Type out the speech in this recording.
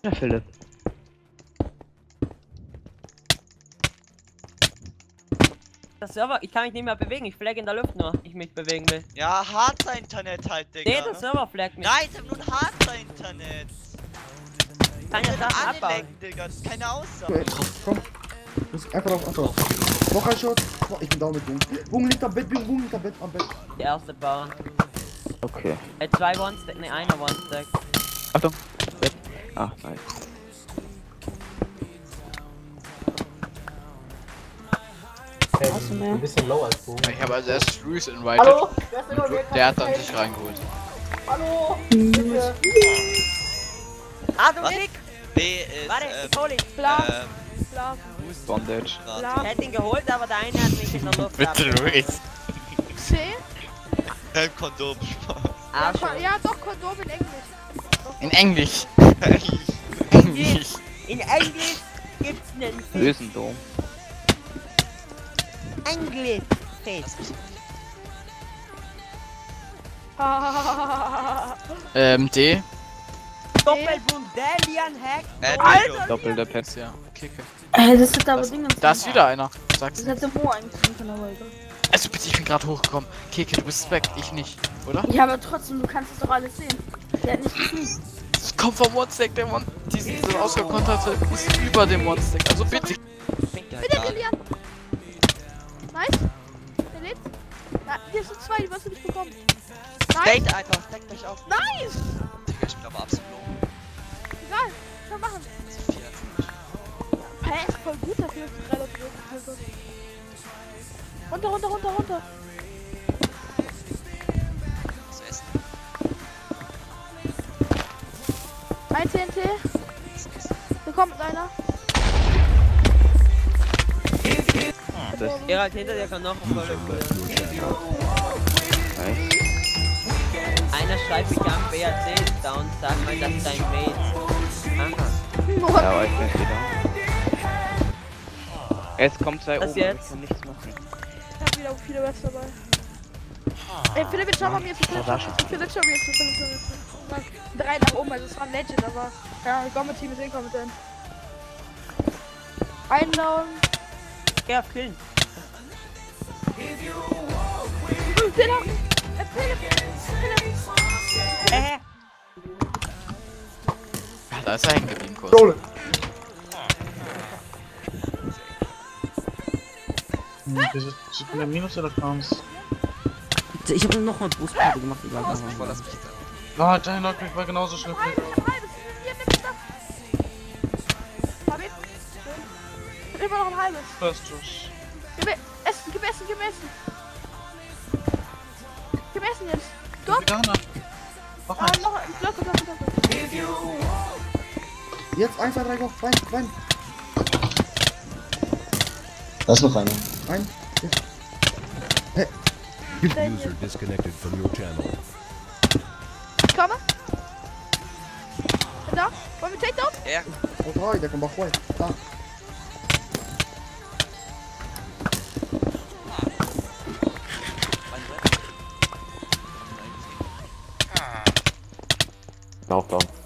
Ja, Philipp. Das Server, ich kann mich nicht mehr bewegen, ich flag in der Luft nur, ich mich bewegen will. Ja, Harzer-Internet halt, Digga. Nee, der Server flaggt mich. Nein, ich hab nur ein Harzer-Internet. Kann ja Sachen Alle abbauen. lecken, Digga. Das ist keine Aussage. Komm. Einfach drauf, einfach drauf. Noch ein Shot. Ich bin down mit Bung. Bung liegt am Bett, Bung liegt am Bett, am Bett. Der erste bauen. Okay. 2 One-Stack, ne, einer One-Stack. Achtung. Bett. Ah, nice. Hey, ein bisschen low als Bogen. Ich habe also erst Luis invited. Hallo? Der hat dann sich reingeholt. Hallo? Bitte. Ah, du Was? Klick! B ist, Warte, ich hol ihn. Bondage. Ich hätte ihn geholt, aber der eine hat mich in der Luft Bitte Luis. C? Kondom. Ah, Ja, doch, Kondom in Englisch. In Englisch. Englisch. In Englisch gibt's nen Fisch. Bösendom. Englisch. Fisch. D. Doppelbundelian-Hack. Alter! Doppelter Pet. Ja, Kicke. Das hat aber Dinge. Da ist wieder einer. Sag's. Das hätte Mo eigentlich sein können, aber egal. Also bitte, ich bin gerade hochgekommen. Keke, du bist weg, ich nicht, oder? Ja, aber trotzdem, du kannst es doch alles sehen. Der hat nicht gesehen. Das kommt vom Monstack, der Mon. Diese ausgekonterte ist über dem Monstack. Also bitte. Bitte, Lilian. Nice. Der lädt. Ja, hier sind 2, die wirst du nicht bekommen. Nice. Date einfach, deckt euch auf. Nice. Digga, ich bin aber absolut low. Egal. Kann machen. Hä, ist voll gut dafür. Runter, runter, runter, runter. Zu essen. Ein TNT. Da kommt einer. Gerald, hinter dir kann noch ein Voll. Nice. Einer schreibt mich an, BAC ist down, sag mal, das ist dein Mate. Aha. Ja, aber ich bin wieder. Es kommt 2 Was oben, jetzt? ich kann nichts machen. Ich hab wieder viele Webs dabei. Ey, Philipp, jetzt schau mal mir, Philipp, schau mir. 3 nach oben, also es war ein Legend, aber ja, das Gomme-Team ist inkompetent. Einen down. Geh auf Killen. Philipp! Ja, da ist er hängen geblieben kurz. Dole. Ich bin der Minus oder Counts? Ich habe noch mal Brustparty gemacht, egal. Ah, dein Lockpick war genauso schlimm. Halbes, hier, bitte. Hab ich. Immer noch ein halbes. First Josh. Gib mir Essen, gib Essen, gib Essen. Gib Essen jetzt. Doch. Veganer. Mach Ah, eins. noch ein Glocke. Jetzt 1, 2, 3, go. Rein. Da ist noch einer. Rein. User disconnected from your channel. Ich komme. Da. Wollen wir Takedown? Ja. Oh, 3, der kommt auch voll. Da. Lauf down.